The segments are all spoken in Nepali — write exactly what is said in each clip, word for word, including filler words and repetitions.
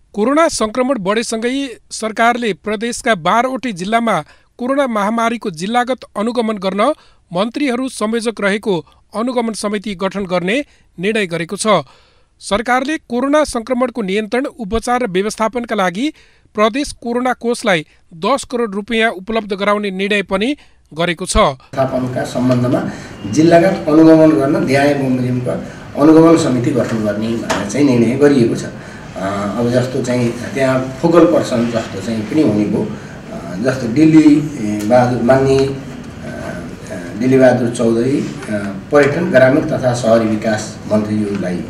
कोरोना संक्रमण बढेसँगै सरकारले प्रदेशका बाह्रवटै जिल्लामा कोरोना महामारीको जिल्लागत अनुगमन गर्न मन्त्रीहरू संयोजक रहेको अनुगमन समिति गठन गर्ने निर्णय गरेको छ। सरकारले कोरोना संक्रमणको नियन्त्रण, उपचार र व्यवस्थापनका लागि प्रदेश कोरोना कोषलाई दस करोड रुपियाँ उपलब्ध गराउने निर्णय पनि गरेको छ। व्यवस्थापनका सम्बन्धमा जिल्लागत अनुगमन गर्न ध्यान बमोजिमको अनुगमन समिति गठन गर्ने चाहिँ निर्णय गरिएको छ। अब जस्तो चाहिँ त्यहाँ फोकल पर्सन जस्तो चाहिँ पनि हुने भयो, जस्तो दिल्ली बहादुर माननीय दिल्ली बहादुर चौधरी पर्यटन, ग्रामीण तथा शहरी विकास मन्त्रीज्यूलाई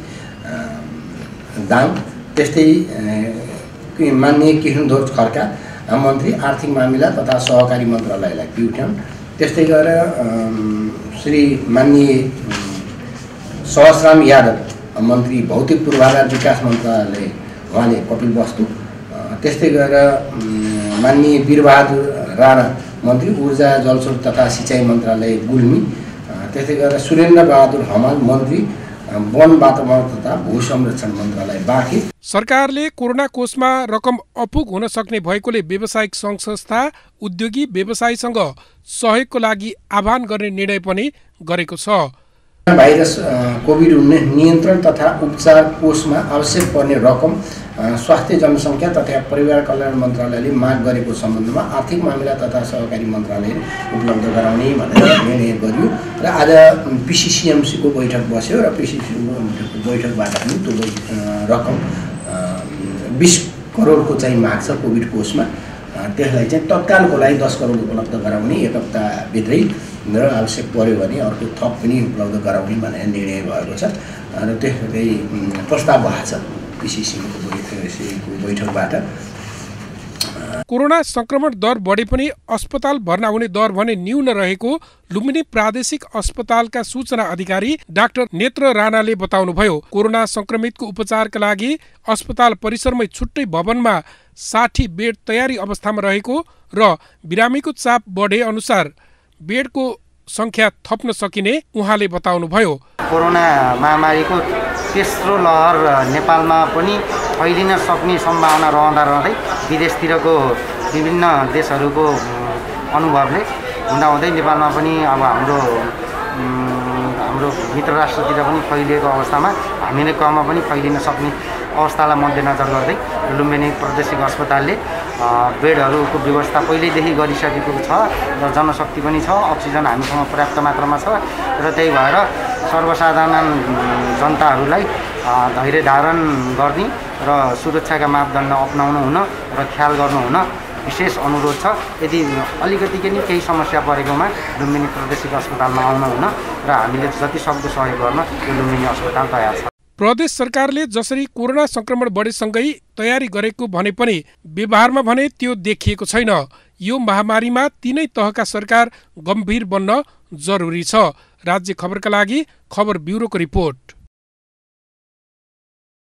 दाङ, त्यस्तै माननीय किशनध्वज खड्का मन्त्री आर्थिक मामिला तथा सहकारी मन्त्रालयलाई प्युठान, त्यस्तै गरेर श्री माननीय सहस्राम यादव मन्त्री भौतिक पूर्वाधार विकास मन्त्रालय उहाँले कपिल वस्तु, त्यस्तै गरेर माननीय वीरबहादुर राणा मन्त्री ऊर्जा जलस्रोत तथा सिँचाइ मन्त्रालय गुल्मी, त्यस्तै गरेर सुरेन्द्र बहादुर हमाल मन्त्री वन वातावरण तथा भू संरक्षण मन्त्रालय बाँकी। सरकारले कोरोना कोषमा रकम अपुग हुन सक्ने भएकोले व्यावसायिक सङ्घ संस्था, उद्योगी व्यवसायीसँग सहयोगको लागि आह्वान गर्ने निर्णय पनि गरेको छ। भाइरस कोभिड उन्नाइस नियन्त्रण तथा उपचार कोषमा आवश्यक पर्ने रकम स्वास्थ्य जनसङ्ख्या तथा परिवार कल्याण मन्त्रालयले माग गरेको सम्बन्धमा आर्थिक मामिला तथा सहकारी मन्त्रालयले उपलब्ध गराउने भनेर निर्णय गरियो र आज पिसिसिएमसीको बैठक बस्यो र पिसिसिएमसीको बैठकबाट पनि त्यो रकम बिस करोडको चाहिँ माग छ कोभिड कोषमा। त्यसलाई चाहिँ तत्कालको लागि दस करोड उपलब्ध गराउने, एक हप्ताभित्रै र आवश्यक पर्यो भने अर्को थप पनि उपलब्ध गराउने भनेर निर्णय भएको छ र त्यसै प्रस्ताव भएको छ पिसिसिको बैठकबाट। कोरोना संक्रमण दर बढे पनि अस्पताल भर्ना हुने दर भने न्यून रहेको लुम्बिनी प्रादेशिक अस्पतालका सूचना अधिकारी डाक्टर नेत्र राणाले बताउनुभयो। कोरोना संक्रमितको उपचारका लागि अस्पताल परिसरमै छुट्टै भवनमा साठी बेड तयारी अवस्थामा रहेको र बिरामीको चाप बढे अनुसार बेडको संख्या थप्न सकिने उहाँले बताउनुभयो। कोरोना महामारीको तेस्रो लहर नेपालमा पनि फैलिन सक्ने सम्भावना रहँदा रहँदै विदेशतिरको विभिन्न देशहरूको अनुभवले हुँदाहुँदै नेपालमा पनि अब हाम्रो हाम्रो मित्र राष्ट्रतिर पनि फैलिएको अवस्थामा हामीले कममा पनि फैलिन सक्ने अवस्थालाई मध्यनजर गर्दै लुम्बिनी प्रादेशिक अस्पतालले बेडहरूको व्यवस्था पहिल्यैदेखि गरिसकेको छ र जनशक्ति पनि छ, अक्सिजन हामीसँग पर्याप्त मात्रामा छ र त्यही भएर सर्वसाधारण जनताहरूलाई धैर्य धारण गर्ने र सुरक्षाका मापदण्ड अपनाउनु हुन र ख्याल गर्नु हुन विशेष अनुरोध छ। यदि अलिकति पनि केही समस्या परेकोमा लुम्बिनी प्रादेशिक अस्पतालमा आउनु हुन र हामीले जति सक्दो सहयोग गर्न यो लुम्बिनी अस्पताल तयार छ। प्रदेश सरकारले जसरी कोरोना संक्रमण बढेसँगै तयारी गरेको भने पनि व्यवहारमा भने त्यो देखिएको छैन। यो महामारीमा तीनै तहका सरकार गम्भीर बन्न जरुरी छ। राज्य खबरका लागि खबर ब्युरोको रिपोर्ट।